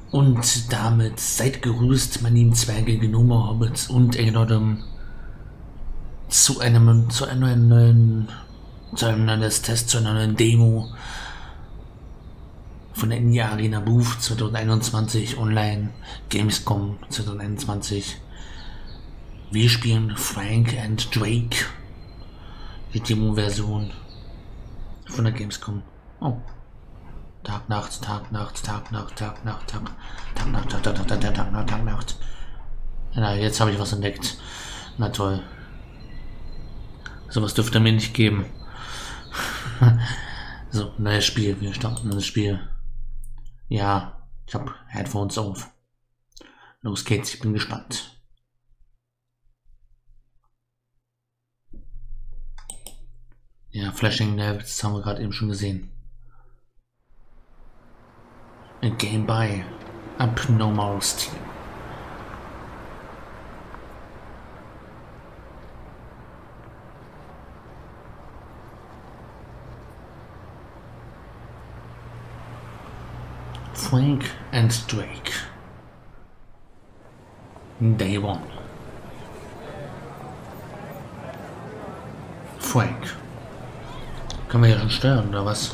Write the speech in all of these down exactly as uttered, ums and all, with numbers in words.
Und damit seid gegrüßt, meine lieben Zwerge, Gnome, Hobbits und Egnodem zu einem, zu einer neuen, zu einem neuen Test, zu einer neuen Demo von der Indie Arena Booth zwanzig einundzwanzig Online Gamescom zwanzig einundzwanzig. Wir spielen Frank and Drake, die Demo-Version von der Gamescom. Oh. Tag, Nacht, Tag, Nacht, Tag, Nacht, Tag, Nacht, Tag, Tag, Nacht, Tag, Tag, Tag, Tag, Tag, Nacht, Tag, Nacht. Na, jetzt habe ich was entdeckt. Na toll. Sowas dürfte mir nicht geben. So, neues Spiel. Wir starten das Spiel. Ja, ich habe Headphones auf. Los geht's, ich bin gespannt. Ja, Flashing Levels haben wir gerade eben schon gesehen. A game by Abnormal's Team. Frank and Drake. Day one. Frank. Können wir ja schon steuern, oder was?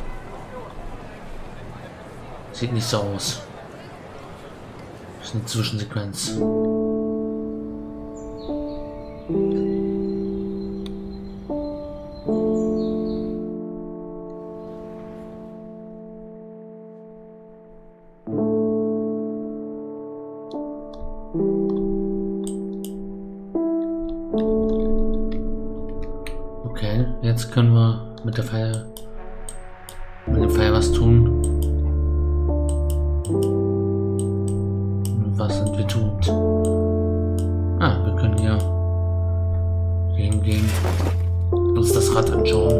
Sieht nicht so aus. Das ist eine Zwischensequenz. Okay, jetzt können wir mit der Feier mit dem Feier was tun. Was sind wir tut? Ah, wir können hier gehen, gehen, uns das Rad anschauen.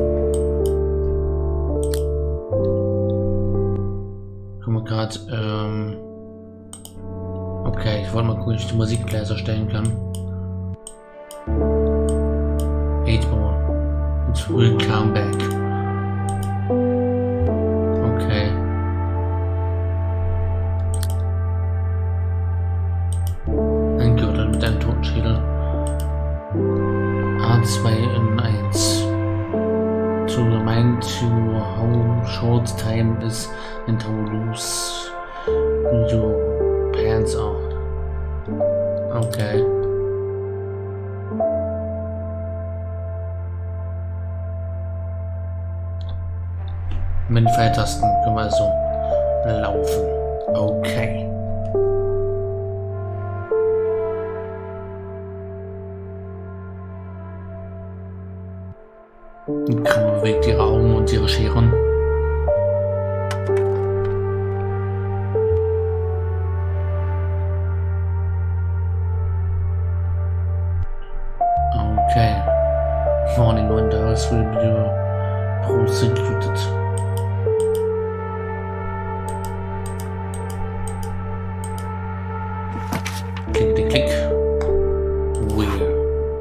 Können wir gerade, ähm, okay, ich wollte mal gucken, ob ich die Musik leiser stellen kann. Eight more. It will come back. Okay. Mit einem Totenschädel. A zwei in eins. To remind you how short time is and how loose your pants are. Okay. Mit den Pfeiltasten können wir also laufen. Okay. Die Kamera bewegt ihre Augen und ihre Scheren. Okay. Warning, Wanderers will be prosecuted. Klick, klick, klick. Where?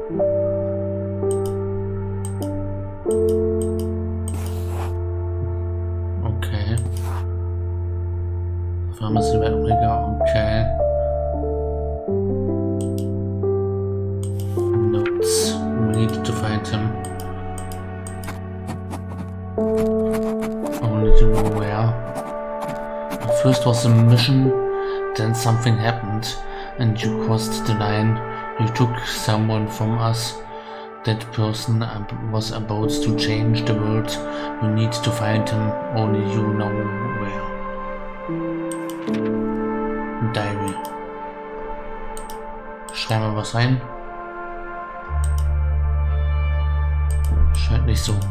Pharmacy Replica, okay. Notes. We need to find him. Only to know where. First was a mission, then something happened, and you crossed the line. You took someone from us. That person was about to change the world. You need to find him. Only you know where. Diary. Schreiben wir was rein? Scheint nicht so.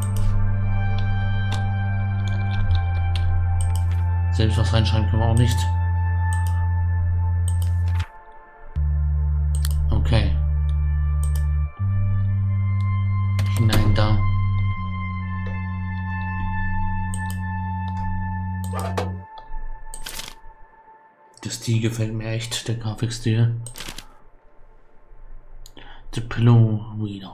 Selbst was reinschreiben können wir auch nicht. Okay. Hinein da. Der Stil gefällt mir echt, der Grafikstil. The Pillow Reader.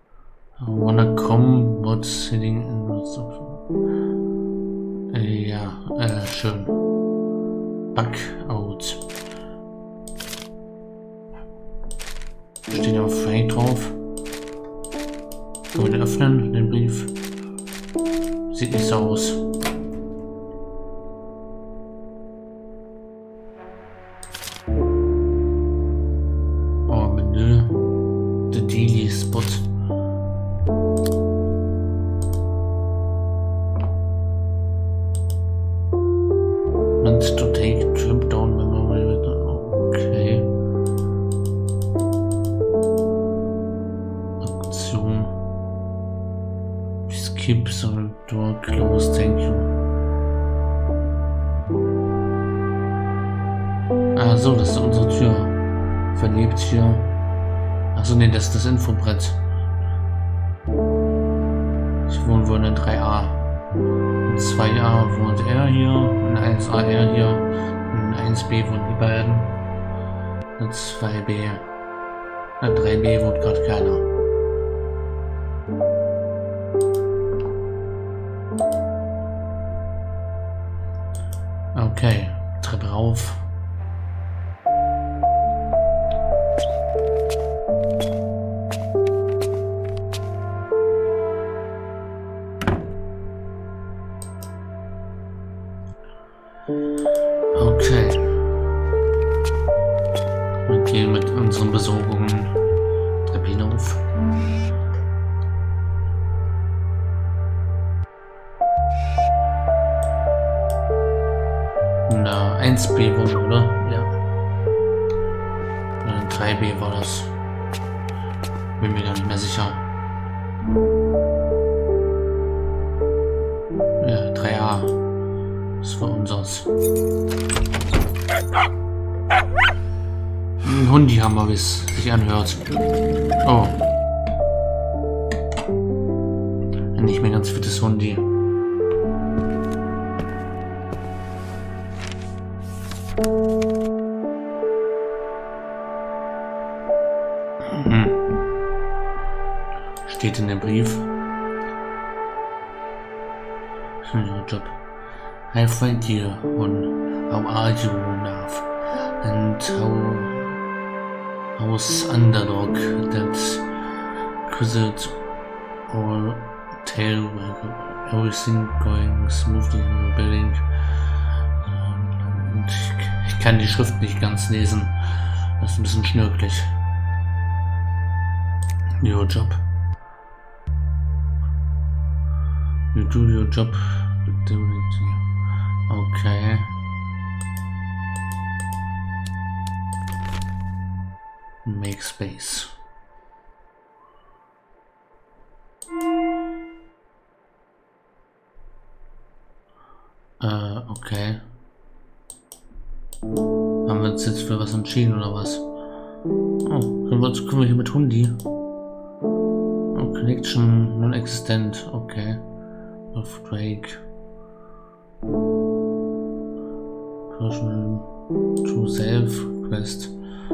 I wanna come, what's sitting in the... Äh, ja. schön. Bug-out. Steht ja Frank drauf. Können wir den öffnen, den Brief? Sieht nicht so aus. Oh, Menü. The Daily Spot. Meant to take a trip down memory. Okay. Aktion. Skip the door closed, thank you. Ah so, das ist unsere Tür. Verlebt hier. Achso, ne, das ist das Infobrett. Ich wohne wohl in drei a. In zwei a wohnt er hier, in eins a er hier, in eins b wohnen die beiden. In zwei b. In drei b wohnt gerade keiner. Okay, Treppe rauf. Okay. Wir gehen mit unseren Besorgungen Treppe hinauf. Na, eins b wohl, oder? Ja. Oder drei b war das. Bin mir gar nicht mehr sicher. Ja, drei a. Das war unseres. Ein Hundihammer, wie es sich anhört. Oh. Ein nicht mehr ganz fittes Hundi. Mhm. Steht in dem Brief. Job. I thank you on how are you now and how how's underdog that cricket or tail everything going smoothly in the building. Und ich kann die Schrift nicht ganz lesen. Das ist ein bisschen schnörkelig. Your job. You do your job. Okay. Make space. Äh, okay. Haben wir uns jetzt für was entschieden oder was? Oh, können wir, uns, können wir hier mit Hundi? Oh, Connection non-existent. Okay. Of Drake. Personal to self quest.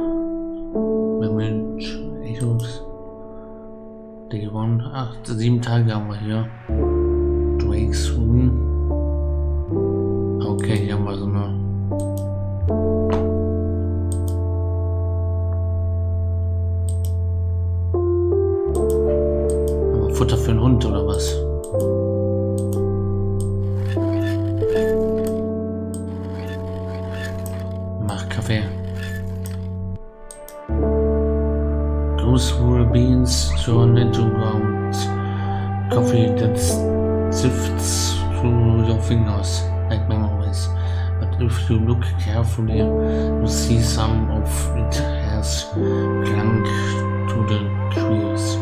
Manage Echos. Day one. Ach, sieben Tage haben wir hier. Drake's Room. Okay, hier haben wir so eine. Haben wir Futter für einen Hund oder was? Mach Kaffee. Those whole beans turn into ground coffee that sifts through your fingers like memories. But if you look carefully, you see some of it has clung to the trees.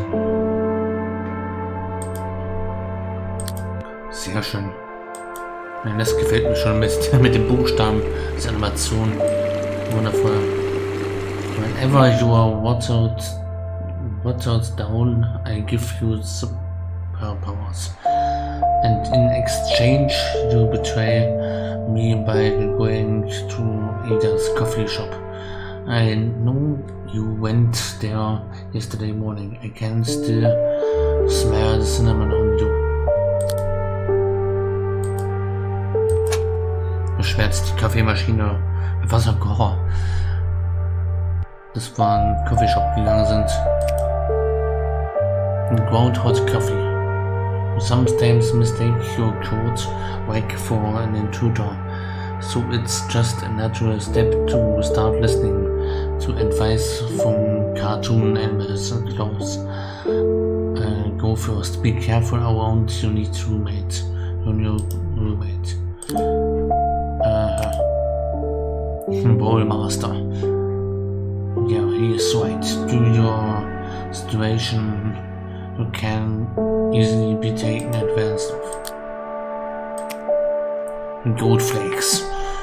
Sehr schön. Nein, das gefällt mir schon mit, mit den Buchstaben, das Animation. Wundervoll. Whenever you are watered, watered down, I give you superpowers. And in exchange, you betray me by going to Ada's coffee shop. I know you went there yesterday morning. I can still smell the cinnamon on you. geschwätzt, die Kaffeemaschine, Wasserkocher. Das war ein Coffeeshop gegangen sind. Ground hot coffee. Sometimes mistake your cold wake for an intruder. So it's just a natural step to start listening to advice from cartoon animals and clothes. Uh, go first. Be careful around your new roommate. Your new roommate. Uh, Ballmaster. Yeah, he is right. Due to your situation, you can easily be taken advantage of. Gold Flakes.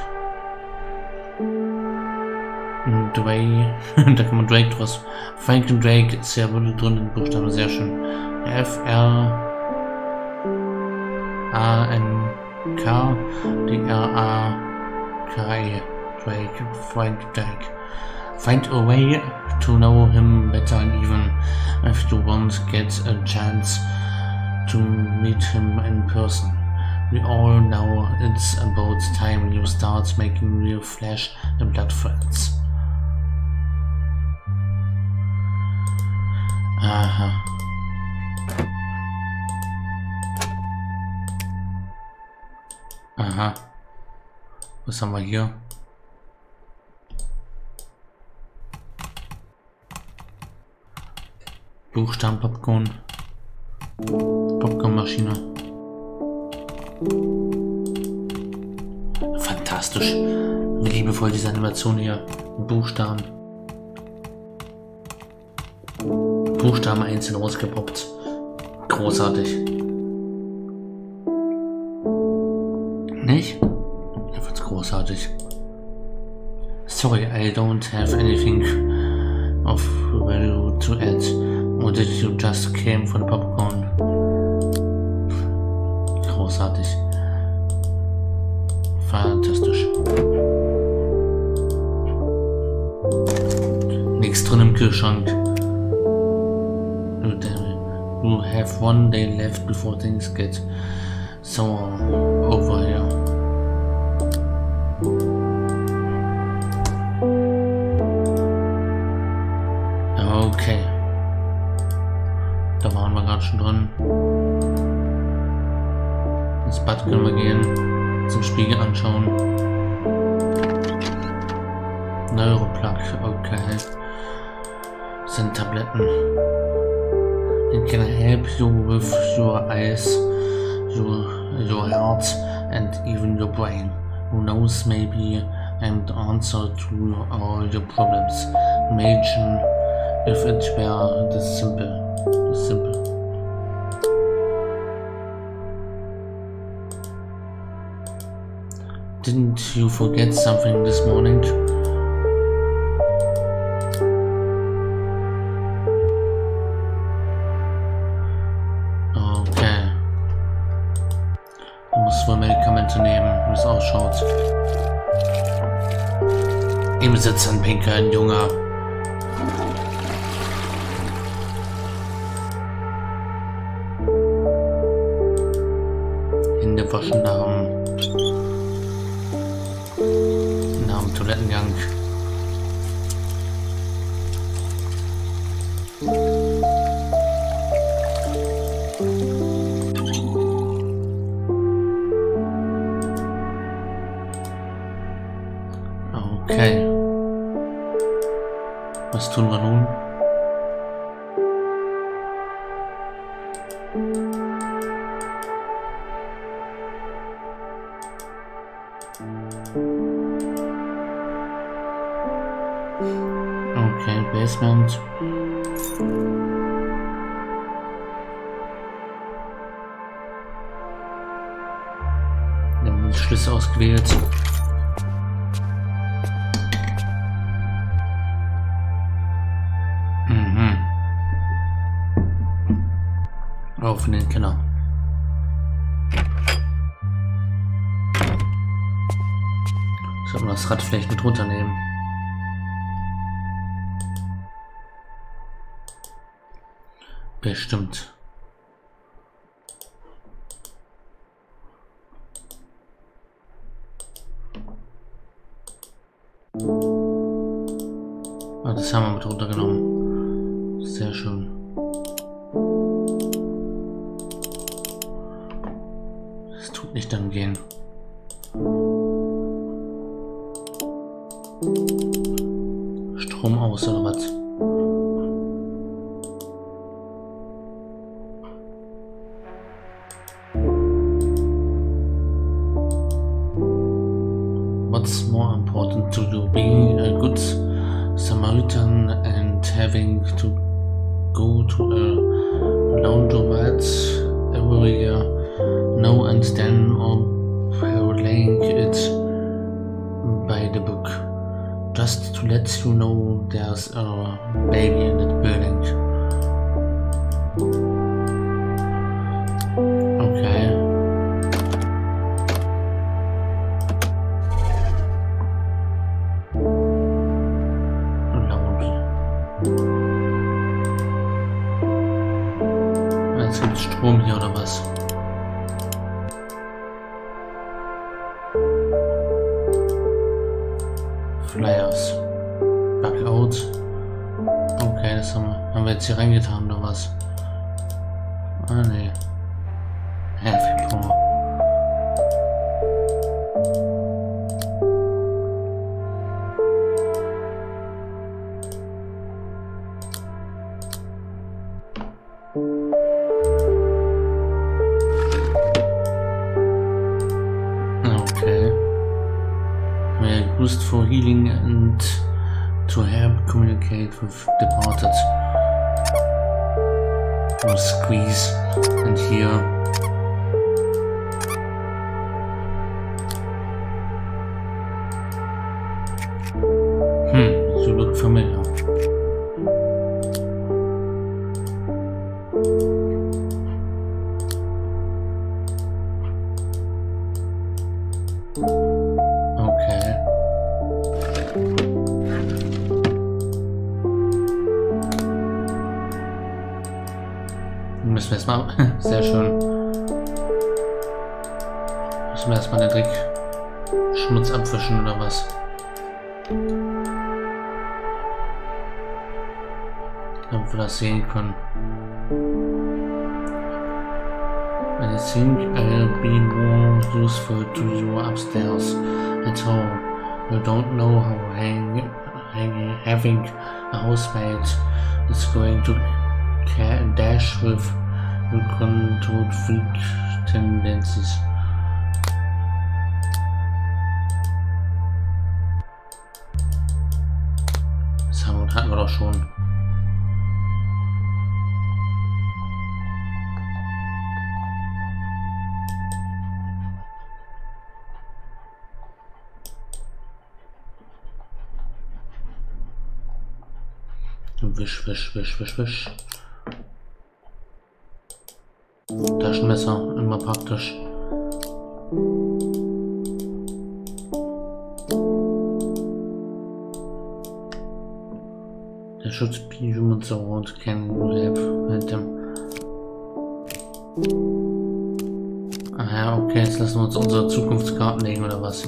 Drake, da kann man Drake draus. Frank und Drake ist ja wohl drin in Buchstaben, sehr schön. F R A N K D R A K E. Drake, Frank Drake. Find a way to know him better, and even if you won't get a chance to meet him in person. We all know it's about time you start making real flesh and blood friends. Aha. Aha. Was haben wir hier? Buchstaben-Popcorn. Popcornmaschine. Fantastisch. Wie liebevoll diese Animation hier. Buchstaben. Buchstaben einzeln rausgepoppt. Großartig. Nicht? Ich find's großartig. Sorry, I don't have anything of value to add. Or did you just came for the popcorn? Großartig. Fantastisch. Nichts drin im Kühlschrank. You have one day left before things get sour over here. Okay. Da waren wir gerade schon drin. Ins Bad können wir gehen. Zum Spiegel anschauen. Neuroplug, okay. Das sind Tabletten. It can help you with your eyes, your, your heart, and even your brain. Who knows, maybe I'm the answer to all your problems. Imagine if it were this simple. This simple. Didn't you forget something this morning? Okay. Du musst wohl Medikamente nehmen, wie es ausschaut. Im Sitzen pinkeln, Junge. Hände waschen nach dem nach dem Toilettengang. Okay. Was tun wir nun? Okay, Basement. Wir haben die Schlüssel ausgewählt. Mhm. Auf in den Keller. Sollte man das Rad vielleicht mit runternehmen? Bestimmt. Ah, das haben wir mit runtergenommen. Sehr schön. Das tut nicht dann gehen. Strom aus oder was? What's more important to you, being a good Samaritan and having to go to a laundromat every year, no, and then or parlaying it by the book, just to let you know there's a baby in the building. Okay. Jetzt gibt's Strom hier oder was? Flyers. Backout. Okay, das haben wir, haben wir jetzt hier reingetan oder was? Ah ne. Heavy Power. Okay. We're used for healing and to help communicate with departed. Or squeeze. And here. Hmm, you look familiar. Okay. Dann müssen wir erstmal. Sehr schön. Müssen wir erstmal den Dreck Schmutz abwischen oder was? Damit wir das sehen können. I think I'll be more useful to you upstairs at home. You don't know how hang, hang, having a housemate is going to dash with uncontrolled freak tendencies. Das haben wir, hatten wir doch schon. Wisch, wisch, wisch, wisch, wisch. Taschenmesser, immer praktisch. Der Schutz be human surround can help with them. Ah ja, okay, jetzt lassen wir uns unsere Zukunftskarten legen oder was?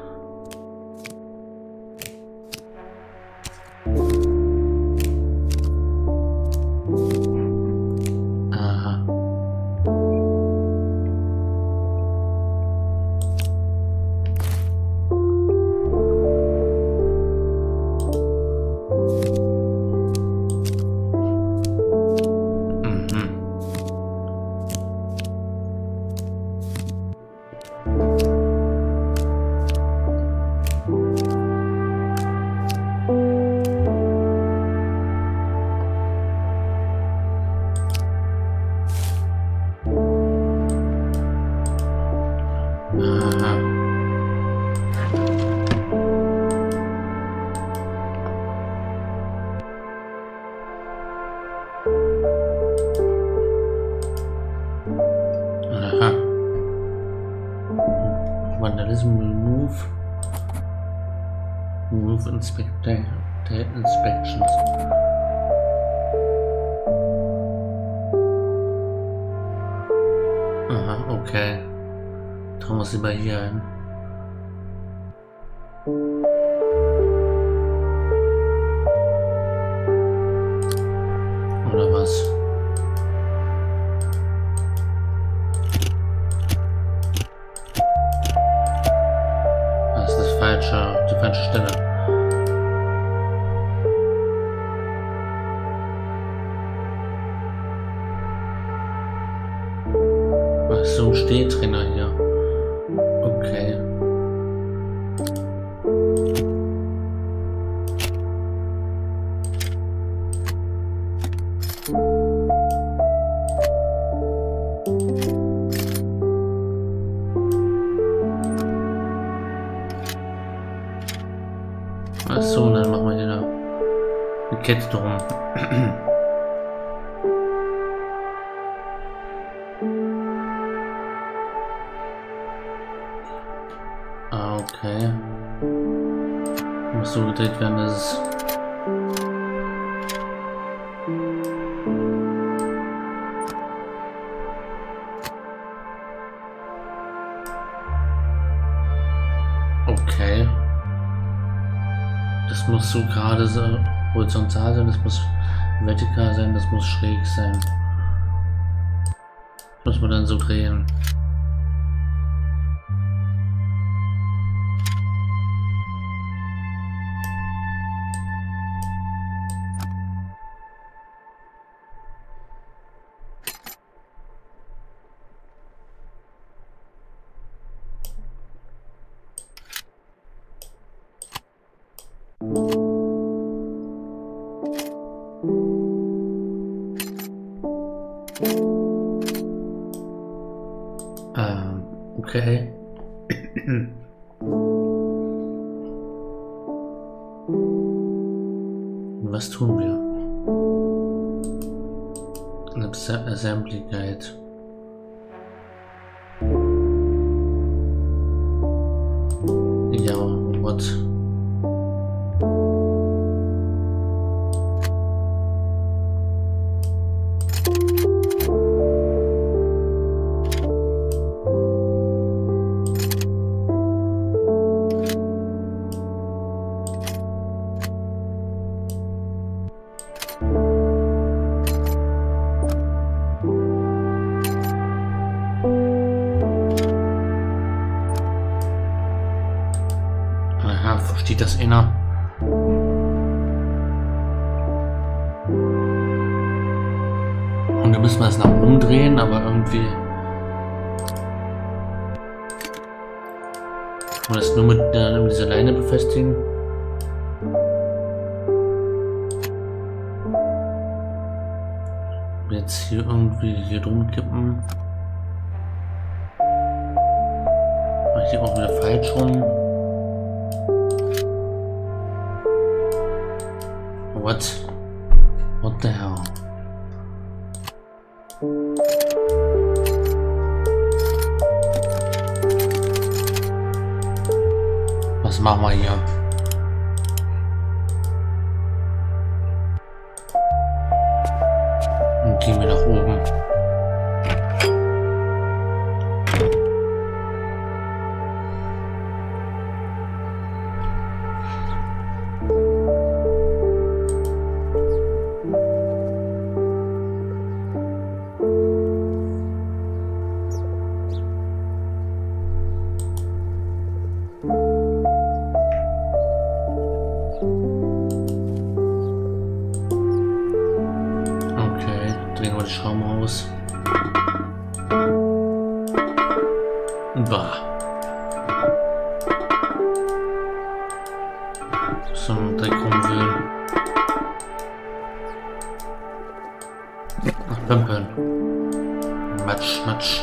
Vandalism will move. Move inspect the inspections. Aha, okay. Trauen wir sie bei hier ein. falsche, die falsche Stelle. Ach, so ein Stehtrainer hier. Okay. Ach so, dann machen wir hier eine Kette drum. Ah, okay. Muss so gedreht werden, dass es... Okay. Das muss so gerade so horizontal sein, das muss vertikal sein, das muss schräg sein. Muss man dann so drehen. Ähm, okay. Was tun wir? Eine Assembly Guide. Ja, what? Aha, versteht das inner. Und dann müssen wir es nach oben drehen, aber irgendwie... Kann man das nur mit, äh, mit dieser Leine befestigen? Jetzt hier irgendwie hier drum kippen. Mach ich auch wieder falsch rum. What? What the hell? Was machen wir hier? Und gehen wir nach oben. Drehen wir die Schrauben raus. Bah. So ein Dreck rumwühlen. Ach, Pömpeln. Matsch, Matsch.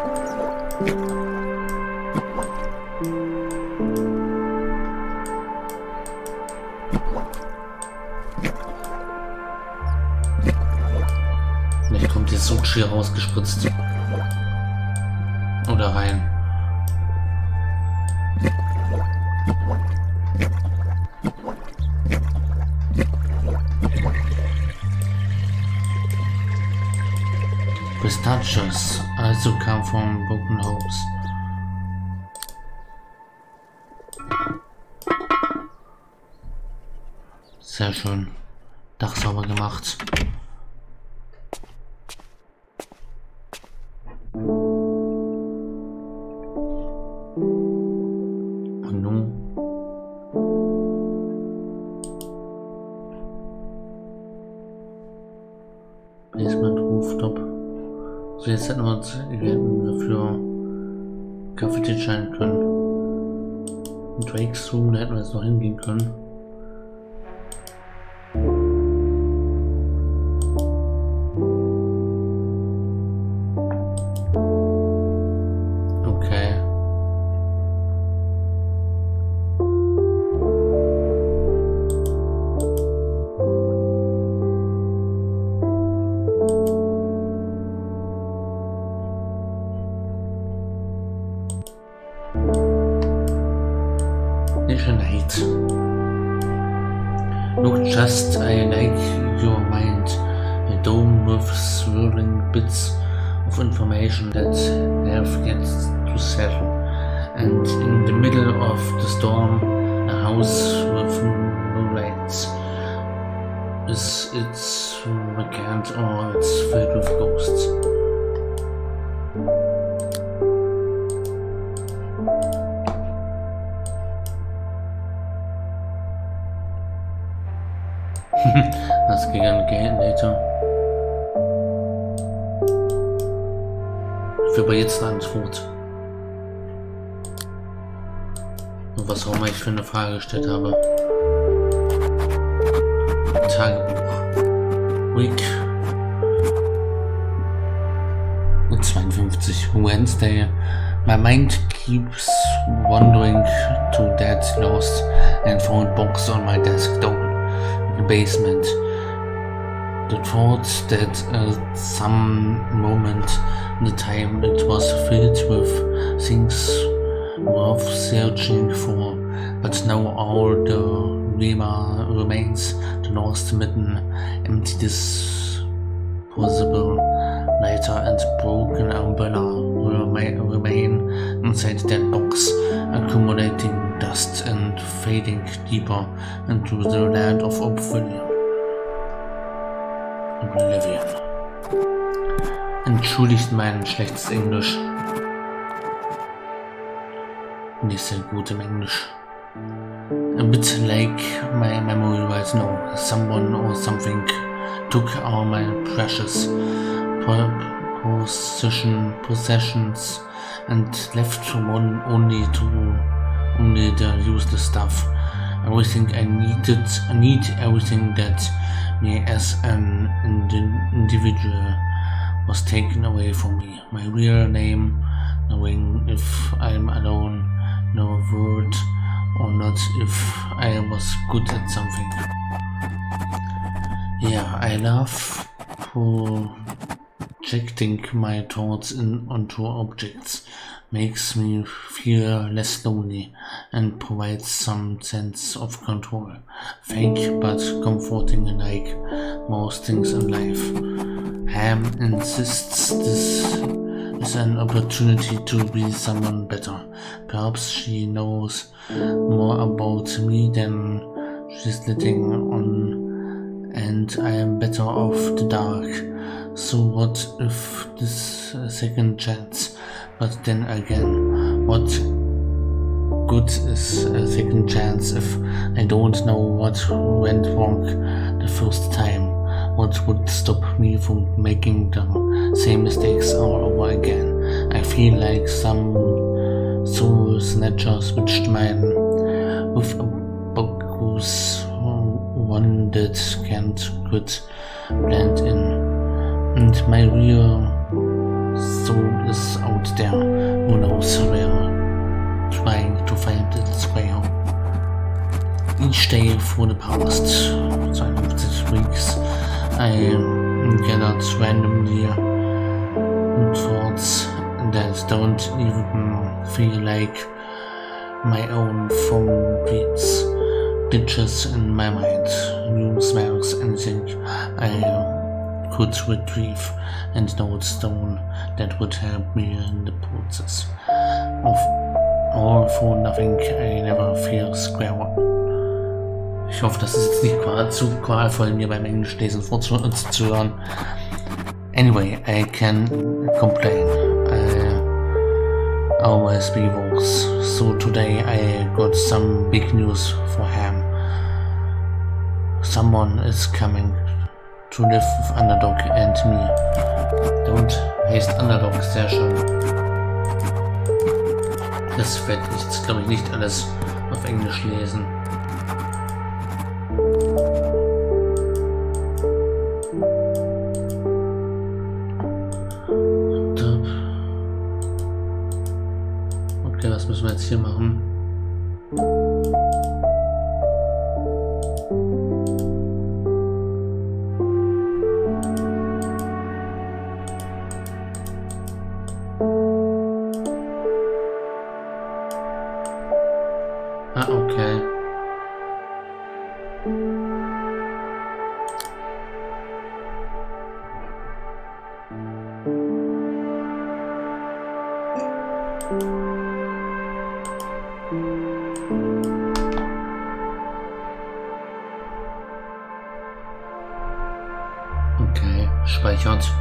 Vielleicht kommt jetzt so schier rausgespritzt. Oder rein. Pistachios also come from broken homes. Sehr schön. Dach sauber gemacht. Und nun jetzt hätten wir uns für Kaffee entscheiden können. Drake's Room, da hätten wir jetzt noch hingehen können. Look, just I like your mind, a dome with swirling bits of information that have yet to settle, and in the middle of the storm, a house with no lights. Is it vacant or it's filled with ghosts? Let's get again later. Ich will aber jetzt eine Antwort. Und was auch immer ich für eine Frage gestellt habe. Tagebuch. Week zweiundfünfzig. Wednesday. My mind keeps wandering to that lost and found box on my desk down. Basement. The thought that at some moment in the time it was filled with things worth searching for, but now all the Rema remains, the lost mitten, empty disposable lighter and broken umbrella remain, remain inside that box, accumulating dust and fading deeper into the land of oblivion. Oblivion. Entschuldigt mein schlechtes Englisch. Nicht sehr gut im Englisch. A bit like my memory right now. Someone or something took all my precious possession, possessions and left one only to only the useless stuff. Everything I needed, I need everything that me as an indi individual was taken away from me. My real name, knowing if I'm alone, no word or not, if I was good at something. Yeah, I love projecting my thoughts in onto objects. Makes me feel less lonely and provides some sense of control. Fake but comforting like most things in life. Ham insists this is an opportunity to be someone better. Perhaps she knows more about me than she's letting on, and I am better off the dark. So what if this uh, second chance? But then again, what good is a second chance if I don't know what went wrong the first time? What would stop me from making the same mistakes all over again? I feel like some soul snatcher switched mine with a bogus one that can't quit blend in. And my real soul is out there, who knows where, trying to find its way home. Each day for the past twenty-five weeks, I gathered randomly thoughts that don't even feel like my own from dreams. Pictures in my mind, new smells, anything I could retrieve, and notes down that would help me in the process of all for nothing. I never feel square one. Ich hoffe, das ist jetzt nicht zu qualvoll, mir beim Englischlesen vorzuhören. Anyway, I can complain. I always be worse. So today I got some big news for Ham. Someone is coming to live with Underdog and me. Don't Heißt Underdog, sehr schön. Das werde ich jetzt, glaube ich, nicht alles auf Englisch lesen. Okay, was müssen wir jetzt hier machen? Ah, okay. Okay, speichert.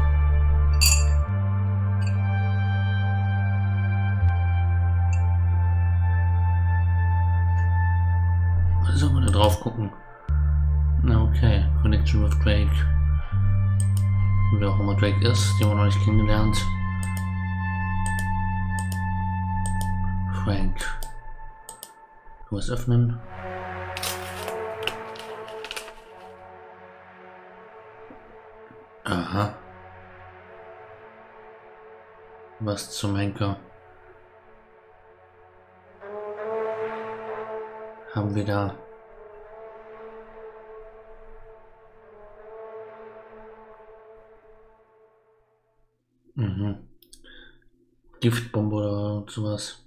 Sollen wir da drauf gucken? Na okay, Connection with Drake. Wer auch immer Drake ist, den haben wir noch nicht kennengelernt. Frank. Was öffnen? Aha. Was zum Henker? Haben wir da? Mhm. Giftbombe oder sowas.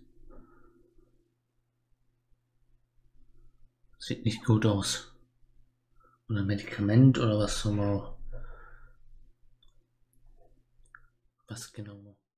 Sieht nicht gut aus. Oder Medikament oder was auch immer. Was genau?